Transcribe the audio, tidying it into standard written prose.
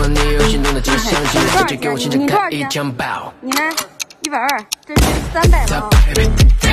了你有心动的迹象，现在就给我现场开一枪爆。 你呢？120，这是300包。